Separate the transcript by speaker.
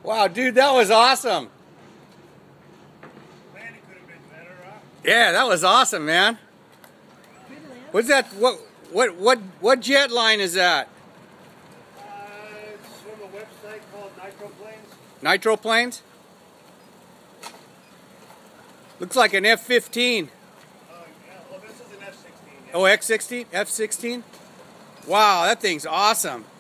Speaker 1: Wow, dude, that was awesome.
Speaker 2: Man, it could have been better, huh?
Speaker 1: Yeah, that was awesome, man. What's that? What jet line is that?
Speaker 2: It's from a website called Nitro Planes.
Speaker 1: Nitro planes? Looks like an F-15.
Speaker 2: Yeah, well, this is an F-16. Yeah.
Speaker 1: Oh, X-16? F-16? Wow, that thing's awesome.